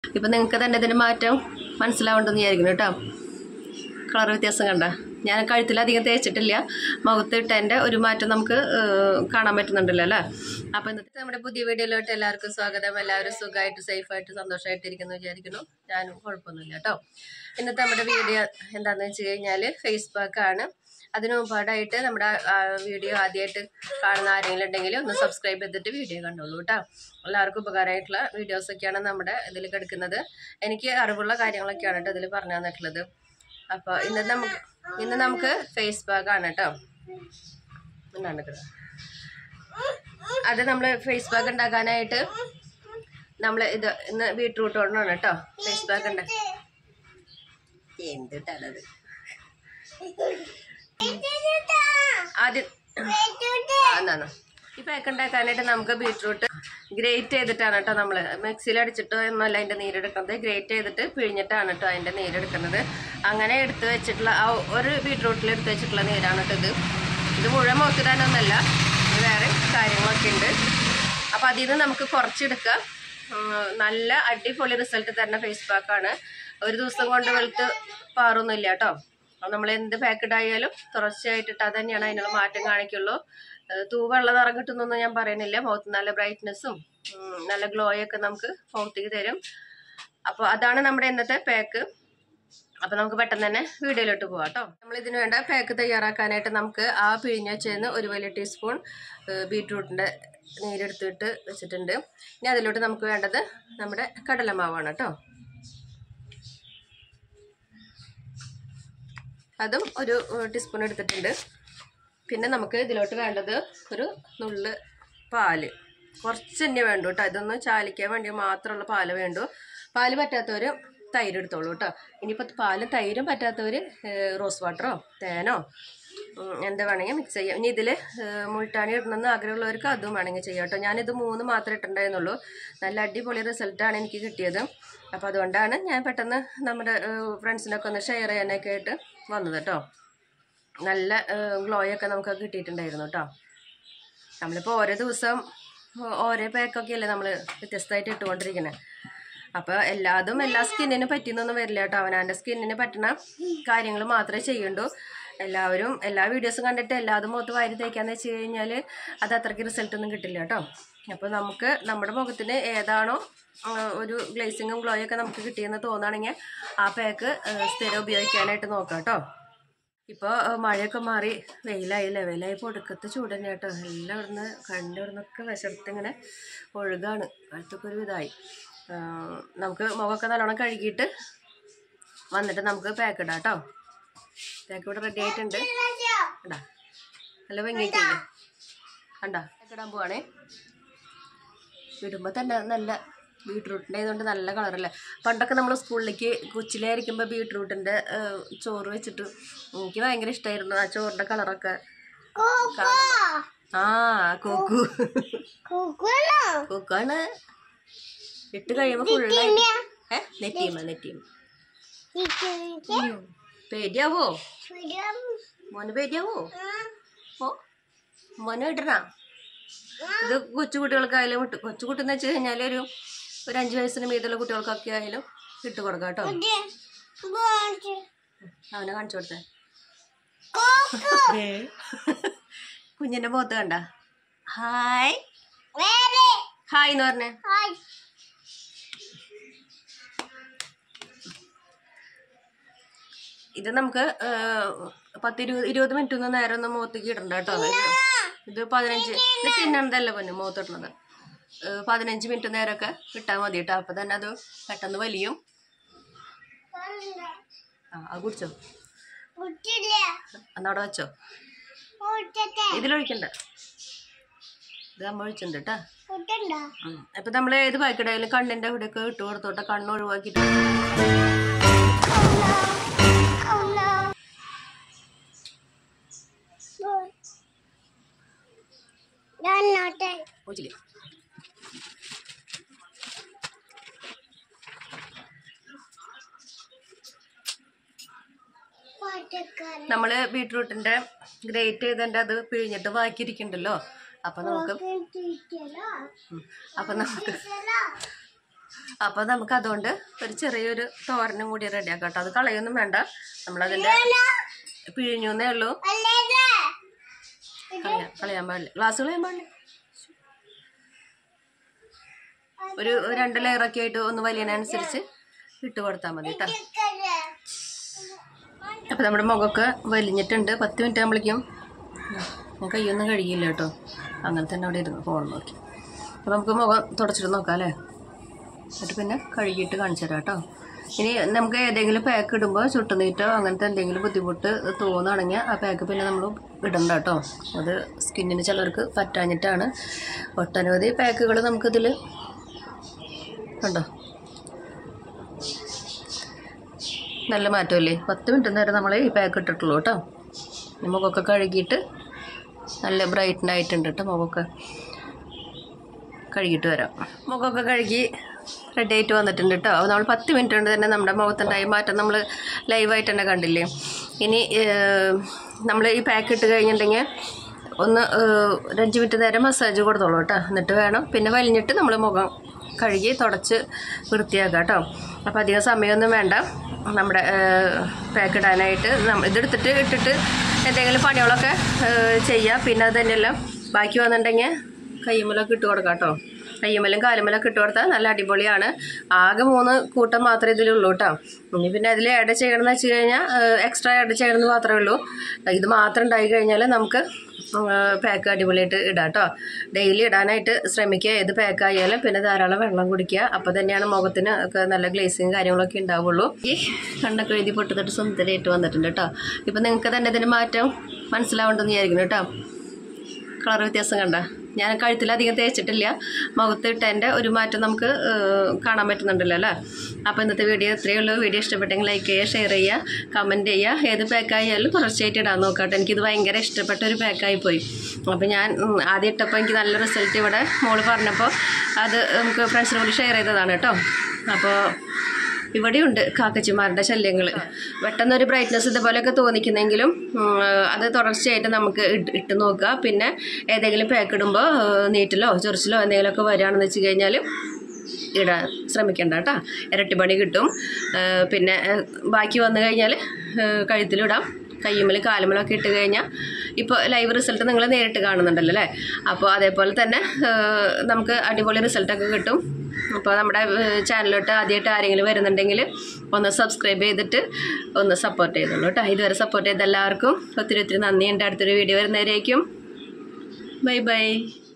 ഇപ്പം നിങ്ങൾക്ക് തന്നെ ഇതിൻ്റെ മാറ്റം മനസ്സിലാവുണ്ടെന്ന് വിചാരിക്കുന്നു കേട്ടോ. കളർ വ്യത്യാസം കണ്ട. ഞാൻ കഴുത്തിലധികം തേച്ചിട്ടില്ല, മുഖത്തിട്ടതിൻ്റെ ഒരു മാറ്റം നമുക്ക് കാണാൻ പറ്റുന്നുണ്ടല്ലോ അല്ലേ. അപ്പോൾ ഇന്നത്തെ നമ്മുടെ പുതിയ വീഡിയോയിലോട്ട് എല്ലാവർക്കും സ്വാഗതം. എല്ലാവരും സുഖമായിട്ട് സേഫായിട്ട് സന്തോഷമായിട്ടിരിക്കുന്നു വിചാരിക്കുന്നു. ഞാനും കുഴപ്പമൊന്നുമില്ല കേട്ടോ. ഇന്നത്തെ നമ്മുടെ വീഡിയോ എന്താണെന്ന് വെച്ച് കഴിഞ്ഞാൽ ഫേസ് പാക്കാണ്. അതിനു മുമ്പാടായിട്ട് നമ്മുടെ വീഡിയോ ആദ്യമായിട്ട് കാണുന്ന ആരെങ്കിലും ഉണ്ടെങ്കിൽ ഒന്ന് സബ്സ്ക്രൈബ് ചെയ്തിട്ട് വീഡിയോ കണ്ടോളൂ കേട്ടോ. എല്ലാവർക്കും ഉപകാരമായിട്ടുള്ള വീഡിയോസൊക്കെയാണ് നമ്മുടെ ഇതിൽ കിടക്കുന്നത്. എനിക്ക് അറിവുള്ള കാര്യങ്ങളൊക്കെയാണ് കേട്ടോ ഇതിൽ പറഞ്ഞു തന്നിട്ടുള്ളത്. അപ്പോൾ ഇന്ന് നമുക്ക് ഫേസ് പാക്കാണ് കേട്ടോ. അത് നമ്മൾ ഫേസ് പാക്ക് ഉണ്ടാക്കാനായിട്ട് നമ്മൾ ഇന്ന് ബീട്രൂട്ട് കൊണ്ടാണ് കേട്ടോ ഫേസ് പാക്ക് ഉണ്ട്. എന്തിട്ടത് ആദ്യം ഈ പാക്ക് ഉണ്ടാക്കാനായിട്ട് നമുക്ക് ബീട്രൂട്ട് ഗ്രേറ്റ് ചെയ്തിട്ടാണ് കേട്ടോ. നമ്മൾ മിക്സിയിൽ അടിച്ചിട്ടോ എന്നല്ല അതിൻ്റെ നീരെടുക്കുന്നത്, ഗ്രേറ്റ് ചെയ്തിട്ട് പിഴിഞ്ഞിട്ടാണ് കേട്ടോ അതിൻ്റെ നീരെടുക്കുന്നത്. അങ്ങനെ എടുത്ത് വെച്ചിട്ടുള്ള ആ ഒരു ബീട്രൂട്ടിൽ എടുത്ത് വെച്ചിട്ടുള്ള നീരാണ് കേട്ടോ ഇത് മുഴുവൻ നോക്കിടാനൊന്നല്ല, ഇത് വേറെ കാര്യങ്ങളൊക്കെ ഉണ്ട്. അപ്പം അതിൽ നിന്ന് നമുക്ക് കുറച്ചെടുക്കാം. നല്ല അടിപൊളി റിസൾട്ട് തരുന്ന ഫേസ് പാക്കാണ്. ഒരു ദിവസം കൊണ്ട് വെളുത്ത് പാറൊന്നുമില്ല കേട്ടോ. നമ്മൾ എന്ത് പാക്കഡ് ആയാലും തുടർച്ചയായിട്ടിട്ട് അത് തന്നെയാണ് അതിനുള്ള മാറ്റം കാണിക്കുള്ളൂ. തൂവെള്ള നിറം കിട്ടുന്നൊന്നും ഞാൻ പറയുന്നില്ല. മുഖത്ത് നല്ല ബ്രൈറ്റ്നെസ്സും നല്ല ഗ്ലോയൊക്കെ നമുക്ക് മുഖത്തേക്ക് തരും. അപ്പോൾ അതാണ് നമ്മുടെ ഇന്നത്തെ പാക്ക്. അപ്പോൾ നമുക്ക് പെട്ടെന്ന് തന്നെ വീഡിയോയിലോട്ട് പോകാം കേട്ടോ. നമ്മൾ ഇതിന് വേണ്ട പാക്ക് തയ്യാറാക്കാനായിട്ട് നമുക്ക് ആ പിഴിഞ്ഞ വെച്ചതിന് 1 വലിയ ടീസ്പൂൺ ബീട്രൂട്ടിൻ്റെ നീരെടുത്തിട്ട് വെച്ചിട്ടുണ്ട്. ഇനി അതിലോട്ട് നമുക്ക് വേണ്ടത് നമ്മുടെ കടലമാവാണ് കേട്ടോ. അതും 1 ടീസ്പൂൺ എടുത്തിട്ടുണ്ട്. പിന്നെ നമുക്ക് ഇതിലോട്ട് വേണ്ടത് ഒരു നുള്ള് പാല്, കുറച്ച് തന്നെ വേണ്ടു കേട്ടോ. ഇതൊന്ന് ചാലിക്കാൻ വേണ്ടി മാത്രമുള്ള പാല് വേണ്ടു. പാല് പറ്റാത്തവർ തൈര് എടുത്തോളൂ കേട്ടോ. ഇനിയിപ്പോൾ പാലും തൈരും പറ്റാത്തവർ റോസ് വാട്ടറോ തേനോ എന്താ വേണമെങ്കിൽ മിക്സ് ചെയ്യാം. ഇനി ഇതിൽ മുൾട്ടാണി ഇടണമെന്ന് ആഗ്രഹമുള്ളവർക്ക് അതും വേണമെങ്കിൽ ചെയ്യാം കേട്ടോ. ഞാനിത് 3 മാത്രമേ ഇട്ടുണ്ടായിരുന്നുള്ളൂ. നല്ല അടിപൊളി റിസൾട്ടാണ് എനിക്ക് കിട്ടിയത്. അപ്പോൾ അതുകൊണ്ടാണ് ഞാൻ പെട്ടെന്ന് നമ്മുടെ ഫ്രണ്ട്സിനൊക്കെ ഒന്ന് ഷെയർ ചെയ്യാനൊക്കെ ആയിട്ട് വന്നത് കേട്ടോ. നല്ല ഗ്ലോയൊക്കെ നമുക്ക് കിട്ടിയിട്ടുണ്ടായിരുന്നു കേട്ടോ. നമ്മളിപ്പോൾ ഓരോ ദിവസം ഓരോ പാക്കൊക്കെ അല്ലേ നമ്മൾ വ്യത്യസ്തമായിട്ട് ഇട്ടുകൊണ്ടിരിക്കുന്നത്. അപ്പോൾ എല്ലാ സ്കിന്നിനും പറ്റിയെന്നൊന്നും വരില്ല കേട്ടോ. അവനവൻ്റെ സ്കിന്നിന് പറ്റുന്ന കാര്യങ്ങൾ മാത്രമേ ചെയ്യുള്ളൂ. എല്ലാവരും എല്ലാ വീഡിയോസും കണ്ടിട്ട് എല്ലാതും മുഖത്ത് വാരി തേക്കാന്ന് വെച്ച് കഴിഞ്ഞാൽ അത് അത്രയ്ക്ക് റിസൾട്ടൊന്നും കിട്ടില്ല കേട്ടോ. അപ്പോൾ നമുക്ക് നമ്മുടെ മുഖത്തിന് ഏതാണോ ഒരു ഗ്ലേസിങ്ങും ഗ്ലോയൊക്കെ നമുക്ക് കിട്ടിയെന്ന് തോന്നുകയാണെങ്കിൽ ആ പാക്ക് സ്ഥിരം ഉപയോഗിക്കാനായിട്ട് നോക്കാം കേട്ടോ. ഇപ്പോൾ മഴയൊക്കെ മാറി വെയിലായില്ലേ. വെയിലായപ്പോൾ ഒടുക്കത്തെ ചൂട് തന്നെ കേട്ടോ. എല്ലാം ഇവിടുന്ന് കണ്ടിവിടുന്നൊക്കെ വിശർത്തിങ്ങനെ ഒഴുകാണ്. അടുത്തൊക്കെ ഒരു ഇതായി. നമുക്ക് മുഖമൊക്കെ നല്ലോണം കഴുകിയിട്ട് വന്നിട്ട് നമുക്ക് പാക്ക് ഇടാം കേട്ടോ. പാക്ക് ഇവിടെ റെഡി ആയിട്ടുണ്ട്. കണ്ടാ നല്ല ഭംഗിയായിട്ടില്ലേ. കണ്ടാ പാക്ക് ഇടാൻ പോവാണേ. ഇടുമ്പോൾ തന്നെ നല്ല ബീട്രൂട്ടിൻ്റെ ആയതുകൊണ്ട് നല്ല കളറല്ലേ. പണ്ടൊക്കെ നമ്മൾ സ്കൂളിലേക്ക് കൊച്ചിലായിരിക്കുമ്പോൾ ബീട്രൂട്ടിൻ്റെ ചോറ് വെച്ചിട്ട് എനിക്ക് ഭയങ്കര ഇഷ്ടമായിരുന്നു ആ ചോറിൻ്റെ കളറൊക്കെ. കൂക്കാണ് ഇട്ട് കഴിയുമ്പോൾ ഫുള്ള് നെറ്റിയമ്മ പേടിയാവോ മോന്? പേടിയാവോ? ഓ മോനെ ഇടണ. ഇത് കൊച്ചുകുട്ടികൾക്കായാലും കൊച്ചുകുട്ടിന്ന് വെച്ച് കഴിഞ്ഞാൽ ഒരു 5 വയസ്സിന് മീതുള്ള കുട്ടികൾക്കൊക്കെ ആയാലും ഇട്ട് കൊടുക്കാം കേട്ടോ. അവനെ കാണിച്ചു കൊടുത്തേ. കുഞ്ഞിന്റെ മുഖത്ത് കണ്ട ഹായ് ഹായ് എന്ന് പറഞ്ഞേ. ഇത് നമുക്ക് 10-20 മിനിറ്റ് ഒന്നും നേരം ഒന്ന് മുഖത്തേക്ക് ഇടണ്ട കേട്ടോ. ഇത് 15 ഇത് തിന്നണതല്ല പൊന്നു മുഖത്തിടുന്നത്. 15 മിനിറ്റ് നേരമൊക്കെ ഇട്ടാൽ മതി കേട്ടോ. അപ്പം തന്നെ അത് പെട്ടെന്ന് വലിയും. അത് കുടിച്ചോ? എന്നവിടെ വെച്ചോ. ഇതിലൊഴിക്കണ്ട, ഇത് നമ്മൾ ഒഴിച്ചിട്ടുണ്ട് കേട്ടോ. അപ്പം നമ്മൾ ഏത് പാക്കറ്റായാലും കണ്ണിൻ്റെ അവിടെയൊക്കെ ഇട്ട് കൊടുത്തോട്ടെ. കണ്ണ് ഒഴിവാക്കിയിട്ട് നമ്മൾ ബീട്രൂട്ടിൻ്റെ ഗ്രേറ്റ് ചെയ്തതിൻ്റെ അത് പിഴിഞ്ഞിട്ട് ബാക്കിയിരിക്കണ്ടല്ലോ. അപ്പം നമുക്ക് അപ്പോൾ നമുക്ക് അതുകൊണ്ട് ഒരു ചെറിയൊരു തോരനും കൂടി റെഡിയാക്കാം കേട്ടോ. അത് കളയൊന്നും വേണ്ട, നമ്മളതിൻ്റെ പിഴിഞ്ഞേ ഉള്ളൂ. കളയാൻ പാടില്ല, ഗ്ലാസ് കളയാൻ പാടില്ല. ഒരു 2 ലെയറൊക്കെ ആയിട്ട് ഒന്ന് വലിയതിനനുസരിച്ച് ഇട്ട് കൊടുത്താൽ മതി കേട്ടോ. അപ്പോൾ നമ്മുടെ മുഖമൊക്കെ വലിഞ്ഞിട്ടുണ്ട്. 10 മിനിറ്റ് ആകുമ്പോഴേക്കും ഞാൻ കൈയൊന്നും കഴുകിയില്ല കേട്ടോ, അങ്ങനെ തന്നെ അവിടെ ഇരുന്നു ഫോൺ നോക്കി. അപ്പോൾ നമുക്ക് മുഖം തുടച്ചിട്ട് നോക്കാം അല്ലേ, എന്നിട്ട് പിന്നെ കഴുകിയിട്ട് കാണിച്ചു തരാം കേട്ടോ. ഇനി നമുക്ക് ഏതെങ്കിലും പാക്ക് ഇടുമ്പോൾ ചുട്ടുനീറ്റോ അങ്ങനത്തെ എന്തെങ്കിലും ബുദ്ധിമുട്ട് തോന്നുകയാണെങ്കിൽ ആ പാക്ക് പിന്നെ നമ്മൾ ഇടണ്ട കേട്ടോ. അത് സ്കിന്നിന് ചിലർക്ക് പറ്റാഞ്ഞിട്ടാണ്. ഒട്ടനവധി പാക്കുകൾ നമുക്കിതിൽ കണ്ടോ, നല്ല മാറ്റമല്ലേ. 10 മിനിറ്റ് നേരം നമ്മൾ ഈ പാക്ക് ഇട്ടിട്ടുള്ളൂ കേട്ടോ. മുഖമൊക്കെ കഴുകിയിട്ട് നല്ല ബ്രൈറ്റനായിട്ടുണ്ട് കേട്ടോ. മുഖമൊക്കെ കഴുകിയിട്ട് വരാം. മുഖമൊക്കെ കഴുകി റെഡി ആയിട്ട് വന്നിട്ടുണ്ട് കേട്ടോ. അപ്പോൾ നമ്മൾ 10 മിനിറ്റ് കൊണ്ട് തന്നെ നമ്മുടെ മുഖത്തുണ്ടായി മാറ്റം നമ്മൾ ലൈവായിട്ട് തന്നെ കണ്ടില്ലേ. ഇനി നമ്മൾ ഈ പാക്ക് ഇട്ട് കഴിഞ്ഞിട്ടുണ്ടെങ്കിൽ ഒന്ന് 5 മിനിറ്റ് നേരം മസാജ് കൊടുത്തോളൂ കേട്ടോ. എന്നിട്ട് വേണം പിന്നെ വലിഞ്ഞിട്ട് നമ്മൾ മുഖം കഴുകി തുടച്ച് വൃത്തിയാക്കാം കേട്ടോ. അപ്പോൾ അധികം സമയമൊന്നും വേണ്ട നമ്മുടെ പാക്ക് ഇടാനായിട്ട്. ഇതെടുത്തിട്ട് ഇട്ടിട്ട് എന്തെങ്കിലും പണികളൊക്കെ ചെയ്യുക. പിന്നെ അത് തന്നെയെല്ലാം ബാക്കി വന്നിട്ടുണ്ടെങ്കിൽ കയ്യുമ്മലൊക്കെ ഇട്ട് കൊടുക്കാം കേട്ടോ. കയ്യുമ്മലും കാലുമ്മലൊക്കെ ഇട്ട് കൊടുത്താൽ നല്ല അടിപൊളിയാണ്. ആകെ 3 കൂട്ടം മാത്രമേ ഇതിലുള്ളൂ കേട്ടോ. ഇനി പിന്നെ അതിൽ ആഡ് ചെയ്യണമെന്ന് വെച്ച് കഴിഞ്ഞാൽ എക്സ്ട്രാ ആഡ് ചെയ്യണമെന്ന് മാത്രമേ ഉള്ളൂ. ഇത് മാത്രം ഉണ്ടായി കഴിഞ്ഞാൽ നമുക്ക് പാക്ക് അടിപൊളിയായിട്ട് ഇടാം കേട്ടോ. ഡെയിലി ഇടാനായിട്ട് ശ്രമിക്കുക. ഏത് പാക്കായാലും പിന്നെ ധാരാളം വെള്ളം കുടിക്കുക. അപ്പോൾ തന്നെയാണ് മുഖത്തിന് ഒക്കെ നല്ല ഗ്ലേസിങ് കാര്യങ്ങളൊക്കെ ഉണ്ടാവുള്ളൂ. ഈ കണ്ണൊക്കെ എഴുതി പൊട്ടിത്തിട്ട് സുന്ദരമായിട്ട് വന്നിട്ടുണ്ട് കേട്ടോ. ഇപ്പം നിങ്ങൾക്ക് തന്നെ ഇതിന് മാറ്റം മനസ്സിലാവേണ്ടെന്ന് വിചാരിക്കുന്നു കേട്ടോ. കളർ വ്യത്യാസം കണ്ട. ഞാൻ കഴുത്തിലധികം തേച്ചിട്ടില്ല, മുഖത്തിട്ടതിൻ്റെ ഒരു മാറ്റം നമുക്ക് കാണാൻ പറ്റുന്നുണ്ടല്ലോ അല്ലേ. അപ്പോൾ ഇന്നത്തെ വീഡിയോ ഇത്രയേ ഉള്ളൂ. വീഡിയോ ഇഷ്ടപ്പെട്ടെങ്കിൽ ലൈക്ക് ചെയ്യുക, ഷെയർ ചെയ്യുക, കമൻറ്റ് ചെയ്യുക. ഏത് പാക്കായാലും തുടർച്ചയായിട്ട് ഇടാൻ നോക്കാം. എനിക്കിത് ഭയങ്കര ഇഷ്ടപ്പെട്ട ഒരു പാക്കായിപ്പോയി. അപ്പോൾ ഞാൻ ആദ്യം ഇട്ടപ്പോൾ എനിക്ക് നല്ല റിസൾട്ട് ഇവിടെ മോള് പറഞ്ഞപ്പോൾ അത് നമുക്ക് ഫ്രണ്ട്സിനോട് ഷെയർ ചെയ്തതാണ് കേട്ടോ. അപ്പോൾ ഇവിടെയുണ്ട് കാക്കച്ചിമാരുടെ ശല്യങ്ങൾ. പെട്ടെന്നൊരു ബ്രൈറ്റ്നസ് ഇതുപോലെയൊക്കെ തോന്നിക്കുന്നെങ്കിലും അത് തുടർച്ചയായിട്ട് നമുക്ക് ഇട്ട് നോക്കുക. പിന്നെ ഏതെങ്കിലും പാക്ക് ഇടുമ്പോൾ നീറ്റിലോ ചൊറിച്ചിലോ എന്തെങ്കിലുമൊക്കെ വരികയാണെന്ന് വെച്ച് കഴിഞ്ഞാൽ ഇടാൻ ശ്രമിക്കണ്ട കേട്ടോ. ഇരട്ടി പണി കിട്ടും. പിന്നെ ബാക്കി വന്നു കഴിഞ്ഞാൽ കഴുത്തിലിടാം, കയ്യുമ്മലും കാലുമ്മലൊക്കെ ഇട്ട് കഴിഞ്ഞാൽ ഇപ്പോൾ ലൈവ് റിസൾട്ട് നിങ്ങൾ നേരിട്ട് കാണുന്നുണ്ടല്ലോ അല്ലേ. അപ്പോൾ അതേപോലെ തന്നെ നമുക്ക് അടിപൊളി റിസൾട്ടൊക്കെ കിട്ടും. അപ്പോൾ നമ്മുടെ ചാനലിലോട്ട് ആദ്യമായിട്ട് ആരെങ്കിലും വരുന്നുണ്ടെങ്കിൽ ഒന്ന് സബ്സ്ക്രൈബ് ചെയ്തിട്ട് ഒന്ന് സപ്പോർട്ട് ചെയ്തോളൂ കേട്ടോ. ഇതുവരെ സപ്പോർട്ട് ചെയ്ത എല്ലാവർക്കും ഒത്തിരി നന്ദിയുണ്ട്. അടുത്തൊരു വീഡിയോ വരുന്നവരേക്കും ബൈ ബൈ.